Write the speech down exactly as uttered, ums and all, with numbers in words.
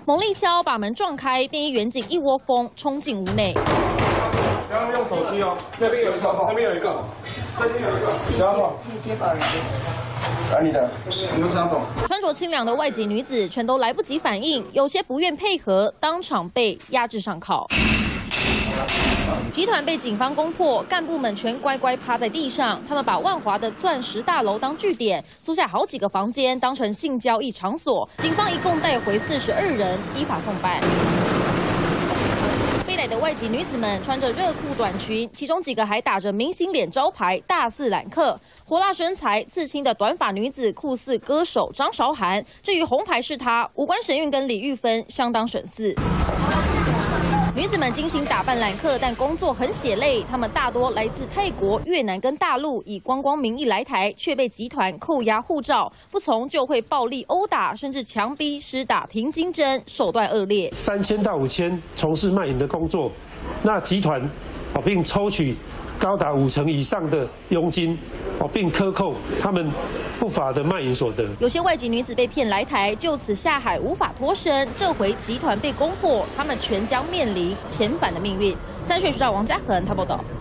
猛力敲，把门撞开，便衣员警一窝蜂冲进屋内。 不要用手机哦，那边有一个，那边有一个，那边有一个，不要放。来你的，你的三种。 穿着清凉的外籍女子全都来不及反应，有些不愿配合，当场被压制上铐。集团被警方攻破，干部们全乖乖趴在地上。他们把万华的钻石大楼当据点，租下好几个房间当成性交易场所。警方一共带回四十二人，依法送办。被逮的外籍女子们穿着热裤短裙，其中几个还打着明星脸招牌，大肆揽客。火辣身材、刺青的短发女子酷似歌手张韶涵。至于红牌是她，五官神韵跟李玉芬相当神似。女子们精心打扮揽客，但工作很血泪。她们大多来自泰国、越南跟大陆，以观光名义来台，却被集团扣押护照，不从就会暴力殴打，甚至强逼施打停经针，手段恶劣。 三千到五千从事卖淫的工作，那集团哦，并抽取高达五成以上的佣金哦，并克扣他们不法的卖淫所得。 有些外籍女子被骗来台，就此下海无法脱身。这回集团被攻破，他们全将面临遣返的命运。三岁学长王家恒，他报道。